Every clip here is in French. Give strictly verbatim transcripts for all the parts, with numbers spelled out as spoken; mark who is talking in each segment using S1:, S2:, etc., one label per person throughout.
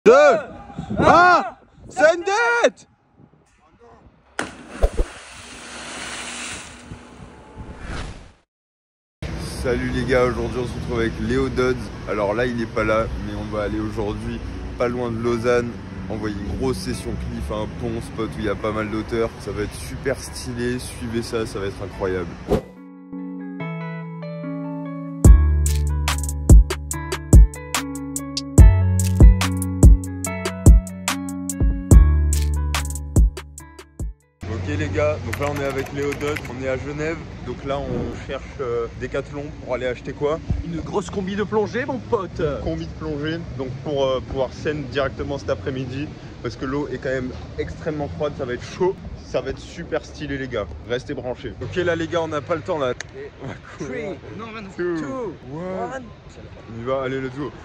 S1: deux, un, send it! Salut les gars, aujourd'hui on se retrouve avec Léo Dodds. Alors là il n'est pas là, mais on va aller aujourd'hui pas loin de Lausanne, envoyer une grosse session cliff à un pont, spot où il y a pas mal d'auteurs. Ça va être super stylé, suivez ça, ça va être incroyable. Ok les gars, donc là on est avec Léo Dodds, on est à Genève, donc là on cherche euh, Decathlon pour aller acheter quoi?
S2: Une grosse combi de plongée mon pote.
S1: Combi de plongée, donc pour euh, pouvoir scène directement cet après-midi, parce que l'eau est quand même extrêmement froide, ça va être chaud, ça va être super stylé les gars, restez branchés. Ok là les gars, on n'a pas le temps là. On va courir.
S2: trois, non,
S1: two,
S2: deux,
S1: one.
S2: un.
S1: On y va, allez let's go.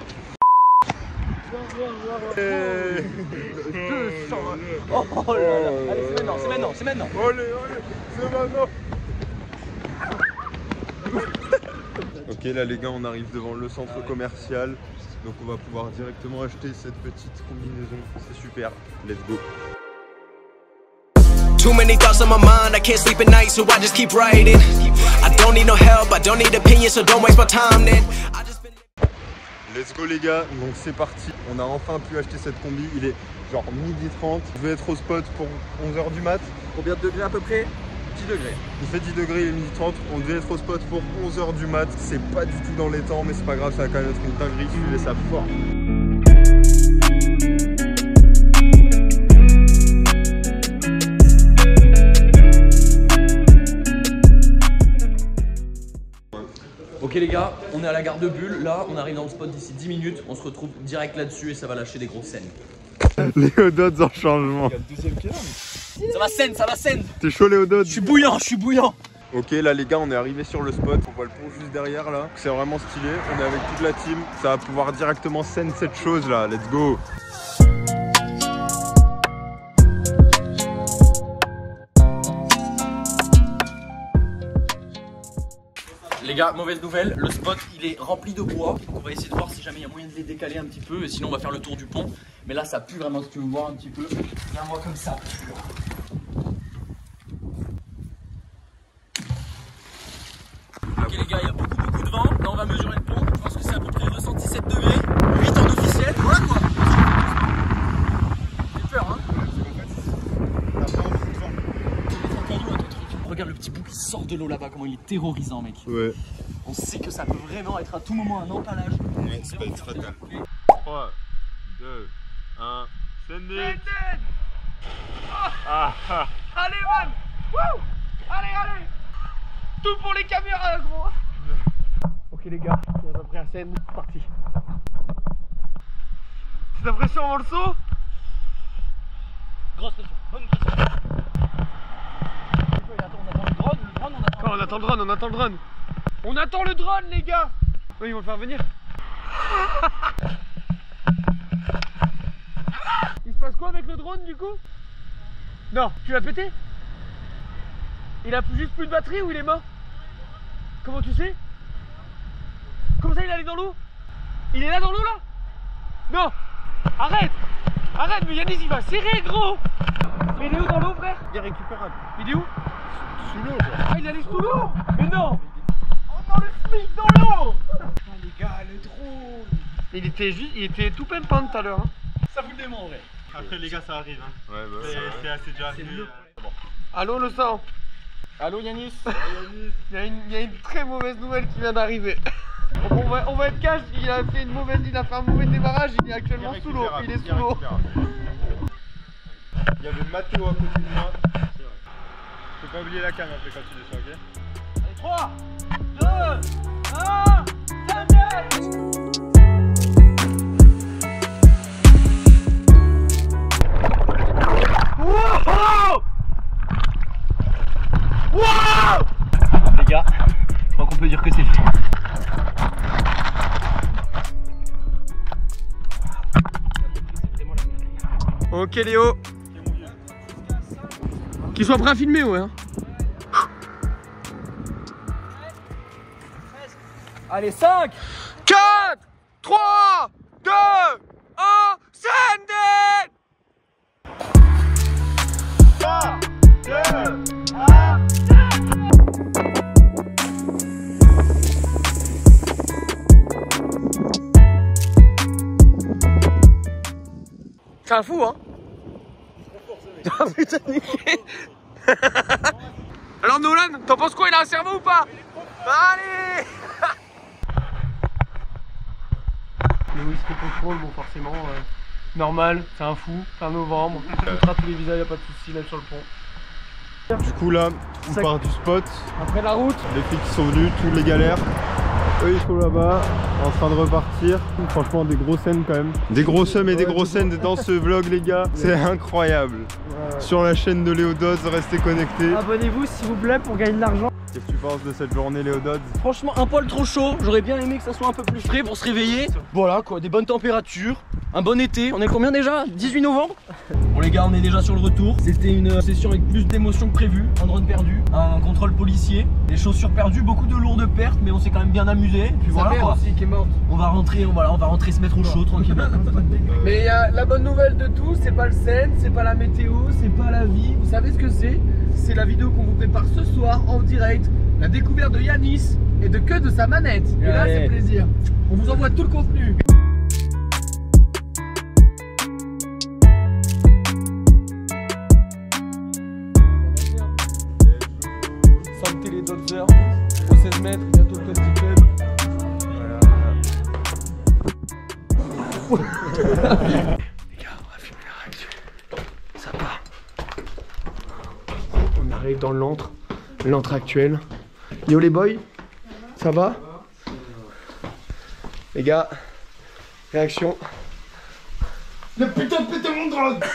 S2: deux cents. Oh là là. Allez, c'est maintenant, c'est maintenant, c'est maintenant.
S1: Allez, allez, c'est maintenant. Ok là les gars, on arrive devant le centre commercial, donc on va pouvoir directement acheter cette petite combinaison, c'est super, let's go.
S3: Too many thoughts on my mind, I can't sleep at night, so I just keep writing. I don't need no help, I don't need opinions, so don't waste my time then. I just been...
S1: Let's go les gars, donc c'est parti, on a enfin pu acheter cette combi, il est genre midi trente, je vais être au spot pour onze heures du mat.
S2: Combien de degrés à peu près? dix degrés.
S1: Il fait dix degrés, il est midi trente, on devait être au spot pour onze heures du mat, c'est pas du tout dans les temps, mais c'est pas grave, ça va quand même être une dinguerie, suivez ça fort.
S2: Ok les gars, on est à la gare de Bulle, là on arrive dans le spot d'ici dix minutes, on se retrouve direct là-dessus et ça va lâcher des grosses scènes.
S1: Léo Dodds en changement.
S2: Ça va scène, ça va scène.
S1: T'es chaud Léo Dodds?
S2: Je suis bouillant, je suis bouillant.
S1: Ok là les gars, on est arrivé sur le spot, on voit le pont juste derrière là, c'est vraiment stylé, on est avec toute la team, ça va pouvoir directement scène cette chose là, let's go.
S2: Les gars, mauvaise nouvelle, le spot il est rempli de bois, donc on va essayer de voir si jamais il y a moyen de les décaler un petit peu, et sinon on va faire le tour du pont. Mais là ça pue vraiment, si tu veux voir un petit peu, viens-moi comme ça. Ok les gars, il y a beaucoup beaucoup de vent, là on va mesurer le pont, je pense que c'est à peu près soixante-dix-sept degrés, huit en officiel, voilà quoi. J'ai peur hein. Regarde le petit bout qui sort de l'eau là-bas, comment il est terrorisant mec.
S1: Ouais.
S2: On sait que ça peut vraiment être à tout moment un empalage.
S1: Ouais, c'est pas être fatal. trois, deux, un, send it. Ah, ah.
S4: Allez man, wouh. Allez, allez. Tout pour les caméras gros. Ok les gars, on est à peu près à scène, c'est parti. C'est ta pression avant le saut?
S2: Grosse pression, bonne pression.
S4: On attend le drone, on attend le drone. On attend le drone les gars. Oui, ils vont le faire venir. Il se passe quoi avec le drone du coup? Non, tu l'as pété? Il a juste plus de batterie ou il est mort? Comment tu sais? Comment ça il est allé dans l'eau? Il est là dans l'eau là? Non. Arrête. Arrête, mais Yanis il va serrer gros. Mais il est où dans l'eau frère?
S1: Il est récupérable.
S4: Il est où?
S1: Sous l'eau.
S4: Ah il allait sous l'eau. Mais non. Oh non, le smic dans l'eau. Oh les gars, le drone. Il était juste, il était tout pimpant tout à l'heure hein.
S2: Ça fout le démon en vrai.
S5: Après les gars ça arrive hein.
S1: Ouais bah
S5: C'est assez déjà arrivé.
S4: Bon. Allô le sang. Allô Yanis. Il y a une, il y a une très mauvaise nouvelle qui vient d'arriver. On va, on va être cash, il a fait une mauvaise, il a fait un mauvais démarrage, il est actuellement sous l'eau, il est sous l'eau.
S1: Il y avait Mathéo à côté de moi. C'est vrai. Faut pas oublier la canne après quand tu descends, ok?
S4: Allez, trois, deux, un, Samuel. Wow! Wow!
S2: Les gars, je crois qu'on peut dire que c'est fait.
S4: Ok Léo. Qu'il soit prêt à filmer ouais hein.
S2: Allez cinq,
S4: quatre, trois, deux, un. C'est un fou, hein. Ah putain, niqué. Alors Nolan, t'en penses quoi? Il a un cerveau ou pas? Allez. Le whisky contrôle, bon forcément, euh, normal, c'est un fou, fin novembre, on montrera tous les visages, y'a pas de soucis, même sur le pont.
S1: Du coup là, on
S4: Ça...
S1: part du spot.
S4: Après la route,
S1: les filles qui sont venues, toutes les galères. Eux ils sont là-bas, en train de repartir. Franchement des grosses scènes quand même. Des gros sommes et des grosses scènes dans ce vlog les gars. C'est incroyable. Ouais. Sur la chaîne de Léo Dodds, restez connectés.
S4: Abonnez-vous s'il vous plaît pour gagner de l'argent.
S1: Qu'est-ce que tu penses de cette journée Léo Dodds?
S2: Franchement un poil trop chaud, j'aurais bien aimé que ça soit un peu plus frais pour se réveiller. Voilà quoi, des bonnes températures, un bon été. On est combien déjà? dix-huit novembre. Bon les gars, on est déjà sur le retour. C'était une session avec plus d'émotions que prévu. Un drone perdu, un contrôle policier, des chaussures perdues, beaucoup de lourdes pertes, mais on s'est quand même bien amusé. Et puis
S4: Sa
S2: voilà
S4: mère
S2: quoi.
S4: aussi qui est morte.
S2: On va rentrer, on va, on va rentrer se mettre au chaud tranquillement.
S4: Mais il y a la bonne nouvelle de tout, c'est pas le scène, c'est pas la météo, c'est pas la vie. Vous savez ce que c'est? C'est la vidéo qu'on vous prépare ce soir en direct. La découverte de Yanis et de que de sa manette. Et là
S2: Allez.
S4: c'est plaisir. On vous envoie tout le contenu. Santé les Dodgers, au seize mètres, bientôt le Plastic Club. Les gars, on va filmer la réaction. Ça part. On arrive dans l'antre, l'antre actuel. Yo les boys, ça va? Les gars, réaction. Le putain de péter mon drone.